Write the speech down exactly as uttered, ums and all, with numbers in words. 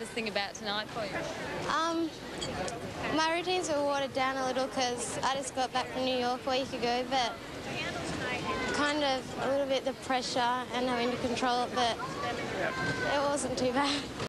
hardest thing about tonight for you? Um, my routines were watered down a little because I just got back from New York a week ago, but kind of a little bit the pressure and having to control it, but it wasn't too bad.